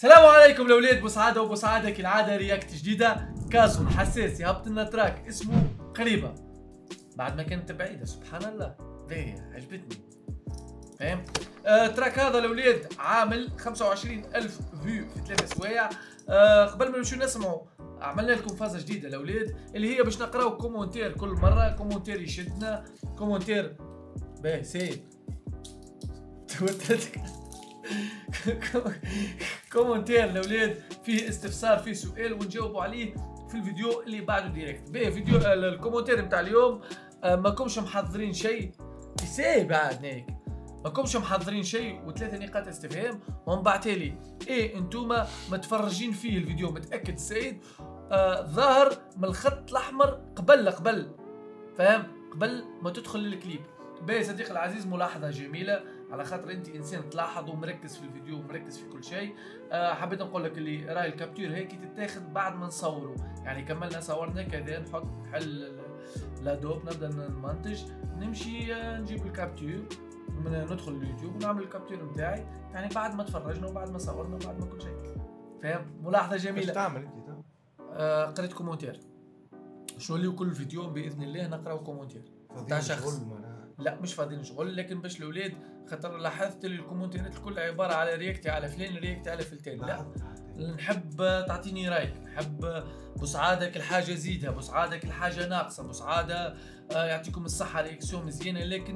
السلام عليكم الاولاد، بوسعاده وبوسعاده كالعاده رياكت جديده. كازو الحساس يهبط لنا تراك اسمه قريبه بعد ما كانت بعيده. سبحان الله باهيه عجبتني فاهم. التراك هذا الاولاد عامل 25,000 فيو في 3 سوايع. قبل ما نمشيو نسمعوا عملنا لكم فازه جديده الاولاد اللي هي باش نقراو كومونتير كل مره. كومونتير يشدنا، كومونتير باهي سيد كومنتير الاولاد فيه استفسار، فيه سؤال ونجاوبوا عليه في الفيديو اللي بعده ديريكت. باهي فيديو الكومنتير نتاع اليوم ما كومش محضرين شيء يساي بعد هيك، ما كومش محضرين شيء وثلاثه نقاط استفهام ومن بعد لي ايه انتوما متفرجين فيه الفيديو متاكد السيد ظاهر من الخط الاحمر قبل فاهم، قبل ما تدخل للكليب. باهي صديقي العزيز ملاحظه جميله على خاطر انت انسان تلاحظ ومركز في الفيديو ومركز في كل شيء. حبيت نقول لك اللي راي الكابتور هيك تتاخذ بعد ما نصوره، يعني كملنا صورنا كذا نحط حل لادوب نبدا نمنتج نمشي نجيب الكابتور ندخل اليوتيوب ونعمل الكابتور نتاعي، يعني بعد ما تفرجنا وبعد ما صورنا وبعد ما كل شيء فاهم. ملاحظه جميله. ايش تعمل انت؟ قريت كومنتير شو اللي كل فيديو باذن الله نقراو كومنتير تاع شخص. لا مش فاضيين شغل، لكن باش الاولاد خاطر لاحظت لي الكومنتيرات الكل عباره على رياكتي على فلان رياكتي على فلتان. لا نحب تعطيني رايك، نحب بوسعادك الحاجه زيدها، بوسعادك الحاجه ناقصه، بوسعاده يعطيكم الصحه رياكسيون مزيانه، لكن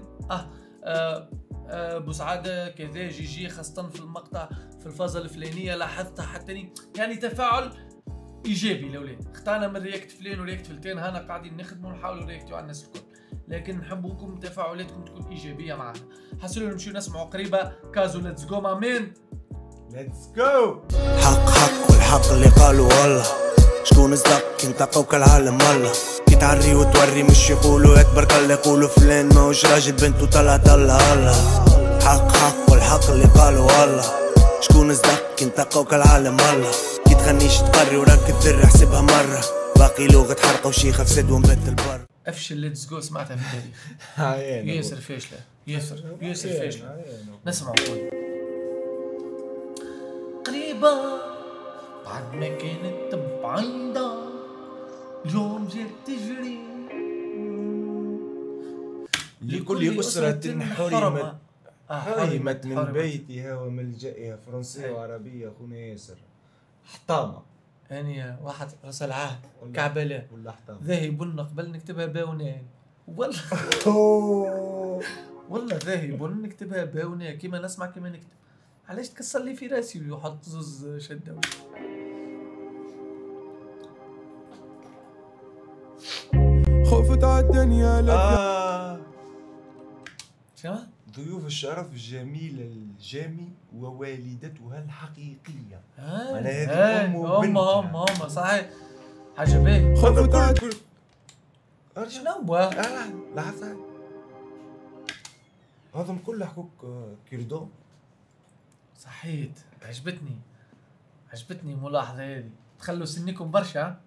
بوسعاده كذا جي خاصه في المقطع في الفازه الفلانيه لاحظتها حتى يعني تفاعل ايجابي الاولاد. اختارنا من رياكت فلان ورياكت فلتان، هنا قاعدين نخدموا ونحاولوا نرياكتوا على الناس الكل، لكن نحبوكم تفاعلاتكم تكون ايجابيه معنا. حسوا نمشيو نسمعوا قريبه كازو. ليتس جو مامين ليتس جو. حق والحق اللي قالوا والله شكون صدق انت فوق العالم والله كي تعري وتوري مش يقولوا يتبارك الله يقولوا فلان ماهوش راجل بنته طلعت الله الله. حق والحق اللي قالوا والله شكون صدق انت فوق العالم والله كي تغنيش تقري وراك تدري حسبها مره باقي لغه حرقه وشيخه في سد ومبت البر. افشل ليتس جو سمعتها في التاريخ. ياسر فاشله ياسر فاشله. نسمعوا قريبه بعد ما كانت بعيده اليوم جات تجري لكل أسرة حرمت من بيتها وملجئها. فرنسية وعربية خونا ياسر. حطامة هانية واحد راس العهد كعبلة ذاهي بن قبل نكتبها باونان والله والله ذاهي بن نكتبها باونان كيما نسمع كيما نكتب. علاش تكسر لي في راسي ويحط زوز شدة. خفت عالدنيا شو؟ ضيوف الشرف جميلة الجامي ووالدتها الحقيقية. أنا هذه أم وبنتها. هم صحيح حاجة باهي. خفت عالدنيا شنو لحظة هذم كله حقوق كيردون. صحيت عجبتني ملاحظة هذه. تخلوا سنكم برشا.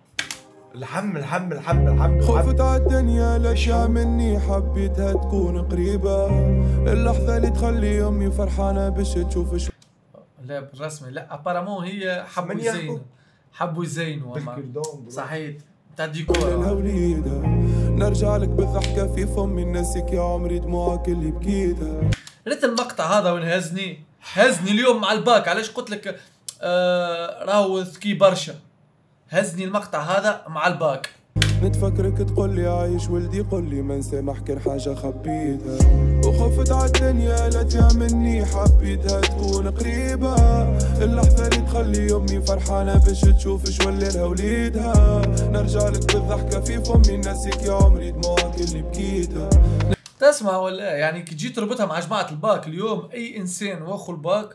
الحم خفت عالدنيا الاشياء مني حبيتها تكون قريبة. اللحظة اللي تخلي امي فرحانة باش تشوف لا بالرسمي لا ابارامون هي حبوا يزينوا صحيت تاع الديكور الهوليدة. نرجع لك بالضحكة في فمي نسيك يا عمري دموعك اللي بكيتها. ريت المقطع هذا وين هزني اليوم مع الباك. علاش قلت لك راهو ذكي برشا. هزني المقطع هذا مع الباك. نتفكرك تقول لي عايش ولدي قول لي ما نسامح كان حاجه خبيتها. وخفت عالدنيا لا تعملني حبيتها تكون قريبه. اللحظه اللي تخلي امي فرحانه باش تشوف شولي لها وليدها. نرجع لك بالضحكه في فمي نسيك يا عمري دموعك اللي بكيتها. تسمع ولا يعني كي تجي تربطها مع جماعه الباك اليوم اي انسان واخو الباك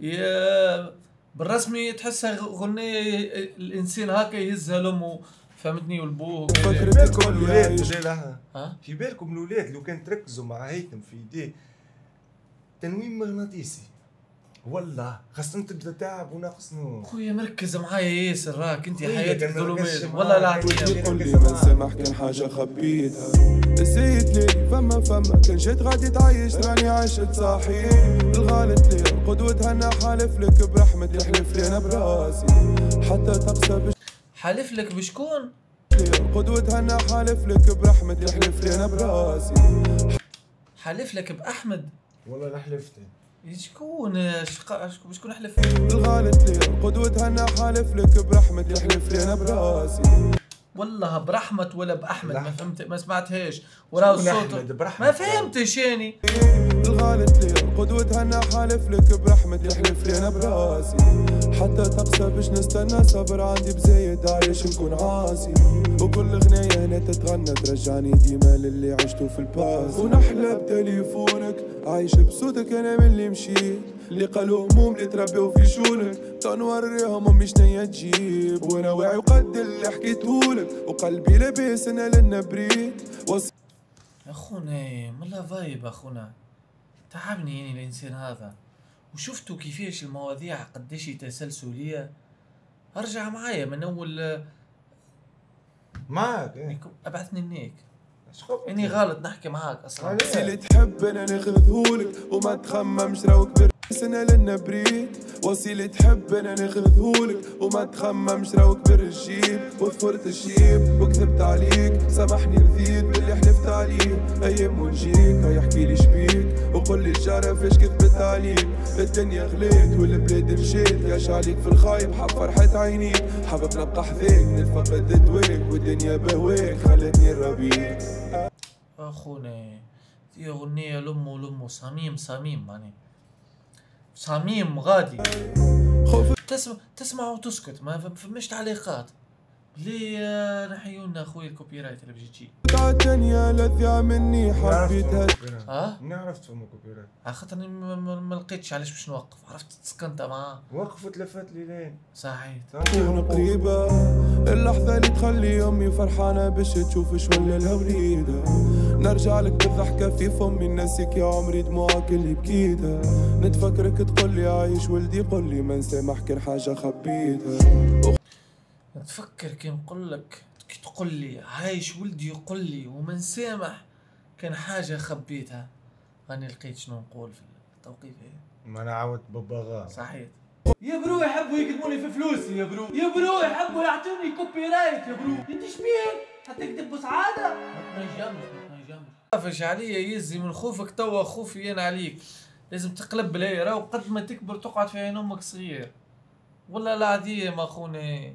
بالرسمي تحسها غنية الانسان هكا يهزها لامه فهمتني والبوه. بالكم الولاد في بالكم الولاد لو كان تركزوا مع هيثم في يديه تنويم مغناطيسي والله خاصة تبدا تعب وناقصني. خويا مركز معايا ياسر، راك انت حياتك كان مركزش ظلمات معاك. والله العظيم. يقول لي ما نسامح كان حاجة خبيتها. نسيت لي فما كان جيت غادي تعيش راني عشت صاحي. الغالط لي قدوتها انا حالف لك برحمة يحلف لي انا براسي حتى تقسى حالف لك بشكون؟ قدوتها انا حالف لك برحمة يحلف لي انا براسي. حالف لك بأحمد؟ والله لا حلفت. شكون شكون حلف؟ الغالط لي قدوتها انا حالف لك برحمة يحلف لي انا براسي. والله برحمة ولا بأحمد ما فهمت، ما سمعتهاش وراه الصوت ما فهمتش يعني. الغالط لي قدوتها انا حالف لك برحمة يحلف لي انا براسي حتى تقسى باش نستنى صبر عندي بزايد عايش نكون عاصي. وكل غنية هنا تتغنى ترجعني ديما للي عشتو في الباس. ونحلى بتليفونك عايش بصوتك انا من اللي مشيت اللي قالوا هموم اللي تربيو في شونك تنوريهم امي شنيا تجيب. وانا واعي وقد اللي حكيتهولك وقلبي لاباس انا للنبريد. اخونا ملا فايب اخونا، تعبني يعني الانسان هذا. وشفتوا كيفاش المواضيع قديش تسلسلية. ارجع معايا من اول معاك ايه. ابعثني هناك شخوف اني غلط نحكي معاك اصلا. اللي تحب انا نخذهولك وما تخممش راوك برس انا للنبريد. وصيلة تحب انا نخذهولك وما تخممش راوك بالرجيب. وثفرت الشيب وكذبت عليك سامحني رضيت باللي حلفت عليه. ايام ونجيك يحكي لي شبيك وقول لي الجارة فاش كذبت عليك. الدنيا غليت والبلاد مشيت ياش عليك في الخايب حب فرحة عينيك. حابب نبقى حذاك نتفقد دواك والدنيا بهواك خلتني نربيك. اخونا دي اغنية لمو صميم معني صميم غادي تسمع وتسكت ما فماش تعليقات. ليه نحيونا اخوي الكوبي رايت اللي بيجي تجي الدنيا لذيعة مني حبيتها. نعرف تفهم كوبي رايت خاطرني ما لقيتش علاش باش نوقف. عرفت تسكنت معاه وقف وتلفت لي لين صحيح. تكون قريبة اللحظة اللي تخلي امي فرحانة باش تشوف شولي الهوليدة. نرجع لك بالضحكة في فمي نسيك يا عمري دموعك اللي بكيتها. نتفكرك تقولي عايش ولدي قولي ما نسامح كان حاجة خبيتها. نتفكر كي نقول لك كي تقول لي عايش ولدي يقول لي وما نسامح كان حاجة خبيتها. راني لقيت شنو نقول في التوقيت هذا. ما انا عاودت ببغاء صحيح. يا برو يحبوا يقدموني في فلوسي يا برو يحبوا يعطوني كوبي رايت يا برو. انت شبيك حتكتب بسعادة؟ ما تنجمش خافش عليا يزي من خوفك. توا خوفي انا عليك لازم تقلب بلاي. راهو قد ما تكبر تقعد في عين امك صغير. والله العظيم اخونا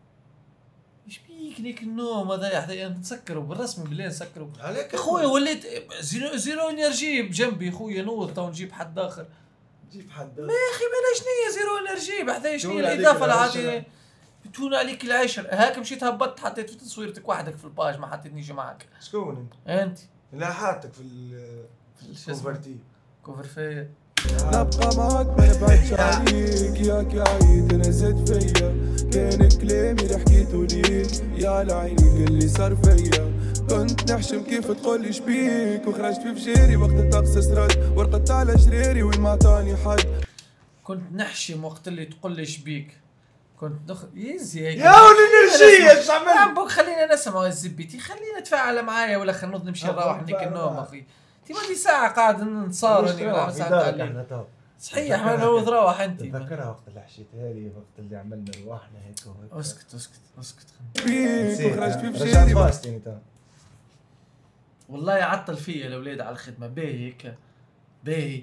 ايش بيك ليك النوم هذا حتى نسكروا بالرسمي بالله نسكروا عليك خويا. وليت زيرو انرجي بجنبي خويا نوض تو نجيب حد اخر. جيب حد ما يا اخي بلاش نية زيرو انرجي بحذايا شنو الاضافه العاديه بتون عليك العشر. هاك مشيت هبطت حطيت في تصويرتك وحدك في الباج ما حطيتنيش معك. شكون انت لا حاطك في الكوفرتي كوفر فيا. نبقى معاك ما نبعدش عليك ياك عيد انا زاد فيا. كان كلامي اللي حكيتو ليك يا لعيني اللي صار فيا. كنت نحشم كيف تقولي شبيك وخرجت في فجيري وقت الطقس سرد ورقدت على جريري وين ما عطاني حد. كنت نحشم وقت اللي تقول لي شبيك كنت يزي هيك يا الانرجيه ايش عملت؟ خلينا نسمع الزبيتي خلينا نتفاعل معايا ولا خلينا نمشي نروح نيك النوم اخي. انت ما دي ساعه قاعد نصارني ولا ساعه صحيح. ما لو تروح انت تذكرها وقت اللي حشيتها لي وقت اللي عملنا رواحنا هيك وهيك. اسكت بيك وخرجت في فجيري. والله يعطل فيا الاولاد على الخدمه باهي هيك باهي.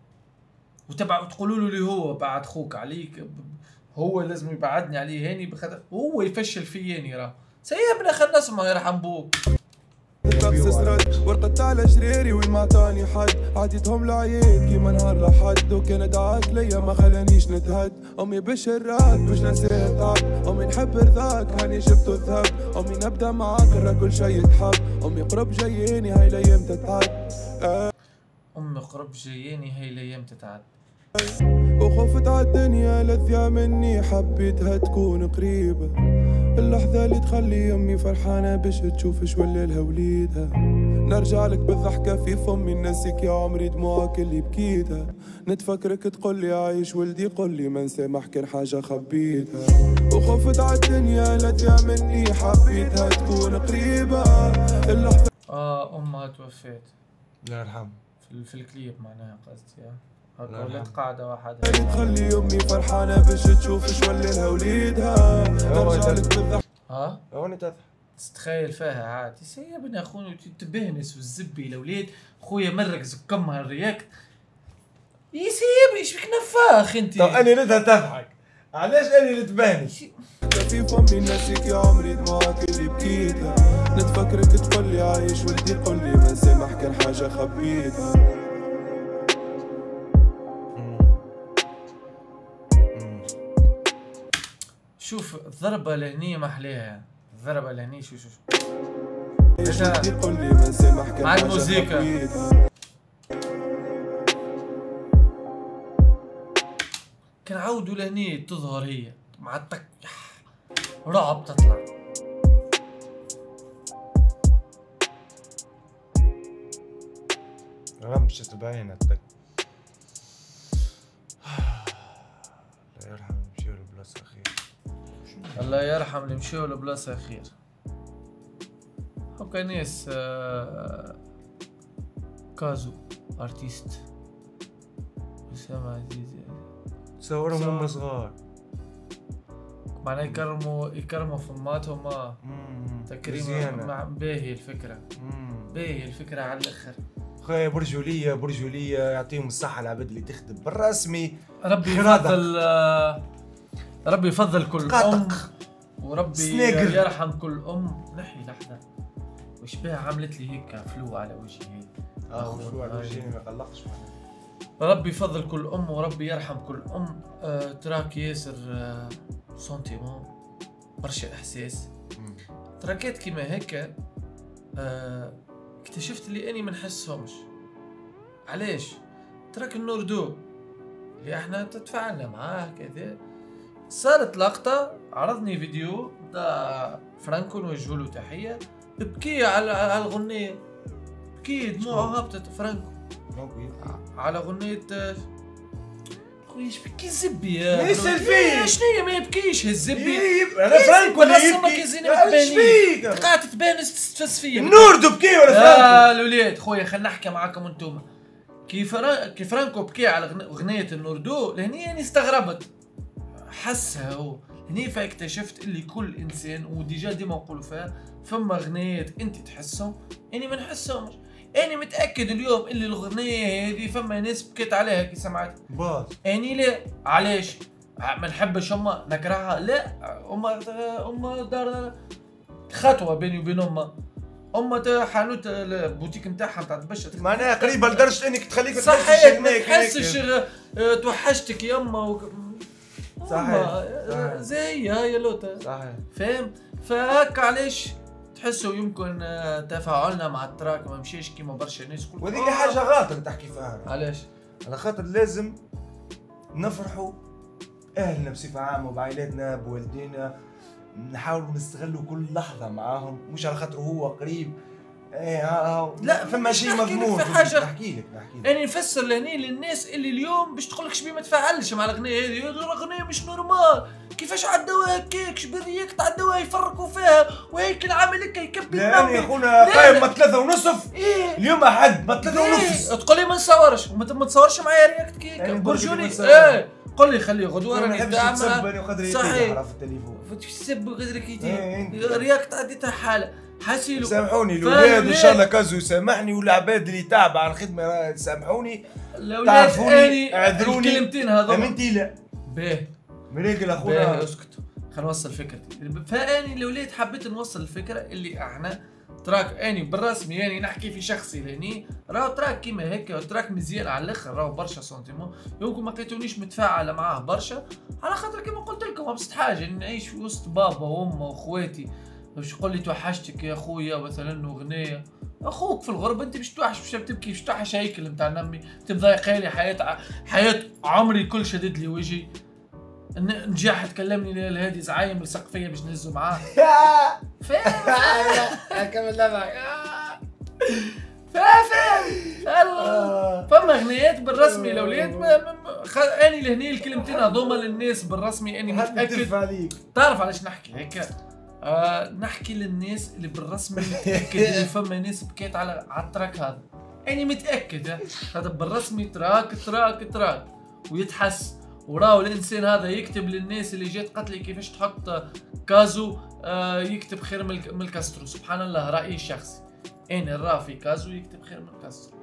وتبع تقولوا له اللي هو بعد خوك عليك هو لازم يبعدني عليه هاني بخاطر هو يفشل فياني. راه سيبنا خلنا نسمع يرحم بوك. الطقس سرد ورقدت على جريري وين ما عطاني حد. عديتهم العيد كيما نهار لحد وكان دعاك ليا ما خلانيش نتهد. امي بالشرات باش ننساه التعب. امي نحب رضاك هاني جبتو الذهب. امي نبدا معاك راه كل شي يتحب. امي قرب جاييني هاي الايام تتعد. امي قرب جاييني هاي الايام تتعد. وخفت عالدنيا لذيعة مني حبيتها تكون قريبة. اللحظة اللي تخلي امي فرحانة باش تشوف شولي لها وليدها. نرجع لك بالضحكة في فمي ننسيك يا عمري دموعك اللي بكيتها، نتفكرك تقولي عايش ولدي قولي ما نسامح كان حاجة خبيتها، وخفت عالدنيا لا تضيع مني حبيتها تكون قريبة اللحظة. امها توفيت الله يرحمه في الكليب معناها قصدي الله ولات يرحمه. قاعدة وحدها. تخلي امي فرحانة باش تشوف شولي لها وليدها، نرجع لك بالضحكة. هوني تضحك. تتخيل فيها عادي سيبني اخوي تبهنس والزبي الاولاد خويا مركز بكمها الرياكت يسيب ايش بك نفاخ انت. طب انا ردها تضحك علاش انا اللي تبهنس؟ في فمي نسيك يا عمري دموعك اللي بكيتها، نتفكرك تقولي عايش ولدي قولي ما نسامح كان حاجة خبيتها. شوف الضربة لهني محليها الضربة لهني شو عايش ولدي قولي ما نسامح كان مع حاجة الموسيقى. خبيتها. كان عودوا لهني تظهر هي مع التك رعب تطلع. غمشت بعينك. الله يرحم مشيو لبلاصة خير. الله يرحم اللي مشيو لبلاصة خير. هكا ناس كازو ارتيست أسامة عزيزي تصورهم هم صغار. معناه يكرموا فماتهم تكريم باهي الفكرة. باهي الفكرة على الاخر. خويا برجولية يعطيهم الصحة العباد اللي تخدم بالرسمي. ربي يفضل كل ام وربي سنيجر. يرحم كل ام. نحي لحظة وش بها عملت لي هيك فلو على وجهي. فلو على وجهي ما قلقش. ربي يفضل كل ام وربي يرحم كل ام. تراك ياسر سونتيمون برشا احساس. تراكات كيما هيك اكتشفت اللي اني ما نحسهمش. علاش؟ تراك النوردو اللي احنا تتفاعلنا معاه كذا صارت لقطة عرضني فيديو تاع فرانكو نوجه له تحية بكي على الغنية. بكي دموعه هبطت فرانكو على غنية خويا ايش بكي الزبي يا ليش الفيل؟ شنيا ما يبكيش الزبي. انا فرانكو اللي يبكي قاعد تبانس تتفس فيا. النوردو بكي ولا فرانكو؟ الولاد خويا خلينا نحكي معاكم انتم. كي فرانكو بكي على اغنية النوردو لهني يعني استغربت حسها هو هني فاكتشفت اللي كل انسان وديجا ديما نقولوا فيها فما اغنيات انت تحسهم اني ما نحسهمش. اني متاكد اليوم اللي الاغنيه هذه فما ناس بكيت عليها كي سمعتها باص. اني لا. علاش؟ ما نحبش امها نكرهها لا. امها دار خطوه بيني وبين امها حانوت البوتيك نتاعها نتاع البشا معناها قريبه لدرجه انك تخليك صحيح ما تحسش توحشتك يا اما صحيح زي هاي لوتا صحيح فاهم. فهكا علاش تحسوا يمكن تفاعلنا مع التراك ما مشيش كيما برشا ناس. وهذيك حاجه غلط تحكي فيها. علاش؟ على خاطر لازم نفرحوا اهلنا بصفه عامه وبعائلاتنا بوالدينا نحاولوا نستغلوا كل لحظه معاهم مش على خاطر هو قريب. لا فما شيء مضمون. نحكي لك يعني نفسر لهني للناس اللي اليوم باش تقول لك شبيه ما تفاعلش مع الاغنيه هذه. الاغنيه مش نورمال كيفاش عدوها هكاك شبريك عدوها يفرقوا فيها وهيك العمل هكا يكبي. لا يا خونا قايم ما 3:30 إيه؟ اليوم احد ما 3:30 تقول لي ما نصورش وما تصورش معايا رياكت كيك يعني برجولي. ايه قول لي خليه غدوه راني داعمه صحيح في التليفون تسب قدرك رياكت عديتها حاله حاسيلو. سامحوني الاولاد ان شاء الله كازو يسامحني والعباد اللي تابعه على الخدمه يسامحوني. تعرفوني اعذروني الكلمتين هذول امنتي لا باهي مريقل اخونا اسكت خلينا نوصل فكرتي. فاني الاولاد حبيت نوصل الفكره اللي احنا تراك اني بالرسمي يعني نحكي في شخصي لهني راهو تراك كيما هيك تراك مزيان على الاخر راهو برشا سونتيمون. يمكن ما لقيتونيش متفاعله معاه برشا على خاطر كيما قلت لكم ابسط حاجه نعيش في وسط بابا وامه واخواتي. باش تقول لي توحشتك يا خويا مثلا اغنيه اخوك في الغربه انت باش توحش باش تبكي باش توحش هيكل نتاع نمي تضايق لي حياه عمري كل شدد لي وجهي. نجاح تكلمني لهادي زعايم لصق فيا باش نهزو معاه. فاهم كمل لبعك فما اغنيات بالرسمي الاولاد اني لهني الكلمتين هذوما للناس بالرسمي اني متاكد عليك. تعرف علاش نحكي هيك؟ نحكي للناس اللي بالرسمي متاكد اللي فما ناس بكيت على التراك هذا، اني متاكد هذا بالرسمي تراك ويتحس، وراو الانسان هذا يكتب للناس اللي جات قتلي كيفاش تحط كازو يكتب خير من الكاسترو. سبحان الله، رايي الشخصي اني الرافي كازو يكتب خير من الكاسترو.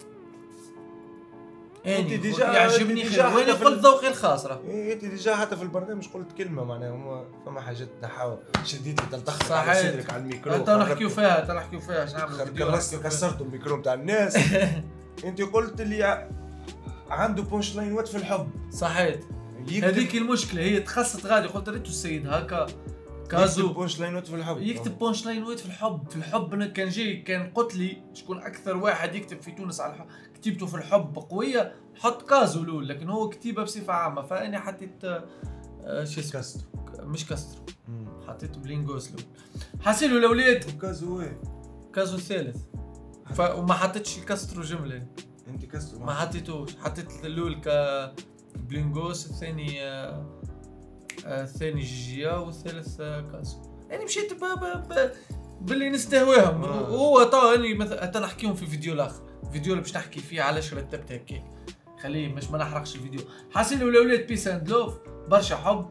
انت ديجا يعجبني خير، وين قلت ذوقي الخاصره. انت ديجا حتى في البرنامج قلت كلمه معناها فما حاجات نحاول شديت تلتخ على صدرك على الميكرو. انت نحكيو فيها اش نعمل؟ كسرتوا الميكرو نتاع الناس. انت قلت اللي عنده بونش لاين وات في الحب. صحيت، هذيك المشكله، هي تخصت غادي. قلت ريتو السيد هكا كازو يكتب بونش لاين وات في الحب، يكتب بونش لاين وات في الحب. كان جاي كان قلت لي شكون اكثر واحد يكتب في تونس على كتيبته في الحب قويه، حط كازو لول، لكن هو كتيبه بصفه عامه. فاني حطيت شو اسمه كاسترو، مش كاسترو، حطيت بلينغوس لول. حاسيلو الاولاد كازو ايه كازو الثالث. وما حطيتش الكاسترو جمله. انت كاسترو ما حطيتوش، حطيت الاول بلينغوس، الثاني جيجيا، والثالث كازو. يعني مشيت باللي نستهواهم. وهو طبعا اني مثلا نحكيهم في فيديو الاخر، الفيديو اللي باش نحكي فيه علاش رتبت هكاك، خليه مش ما نحرقش الفيديو. حاسين الاولاد بيس اند لوف، برشا حب.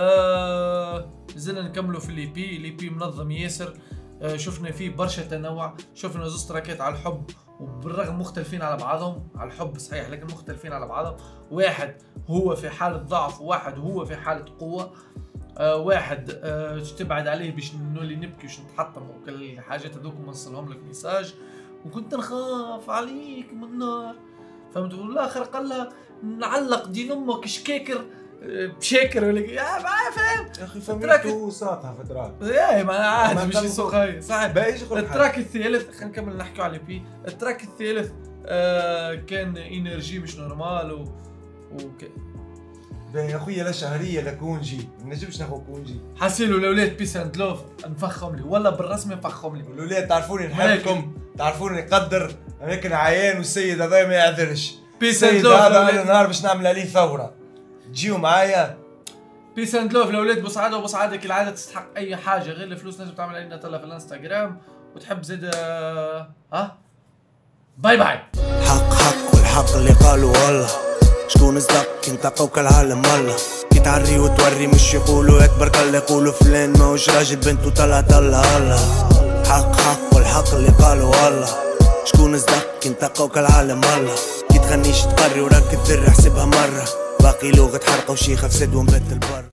زلنا نكملوا في الاي بي منظم ياسر. شفنا فيه برشا تنوع، شفنا زوز تراكات على الحب، وبالرغم مختلفين على بعضهم على الحب صحيح، لكن مختلفين على بعضهم. واحد هو في حالة ضعف، وواحد هو في حالة قوة. واحد تبعد عليه باش نولي نبكي باش نتحطم، وكل الحاجات هذوك نوصلهم لك ميساج. وكنت نخاف عليك من النار، فهمت؟ والاخر قال لها نعلق دين امك شكاكر بشاكر ولا فاهم يا اخي فهمتو ساطها فترات. ايه ما عادي مش سوقي صحيح. بايش التراك الثالث خلينا نكمل نحكيو على بي. التراك الثالث كان انرجي مش نورمال باهي يا خويا، لا شهريه لا كونجي، ما نجمش ناخذ كونجي. حاسيلو الاولاد بيس اند لوف نفخهم لي، ولا بالرسمي نفخهم لي. الاولاد تعرفوني نحبكم، تعرفوني نقدر، لكن عيان والسيد هذا ما يعذرش. بيس اند لوف هذا انا نهار باش نعمل عليه ثوره، تجيو معايا. بيس اند لوف الاولاد. بوسعاده وبوسعاده كالعاده تستحق اي حاجه غير الفلوس نجم تعمل علينا تلا في الانستغرام، وتحب زيد باي باي. حق والحق اللي قالوا والله، شكون صدق انت قوك العالم الله. كي تعري وتوري مش يقولوا يكبر كل يقولوا فلان ماهوش راجل بنته طلع الله. حق والحق اللي قالوا والله، شكون صدق انت قوك العالم الله. كي تغنيش تقري وراك الذر احسبها مره، باقي لغة حرقة وشيخة في سد ونبت البر.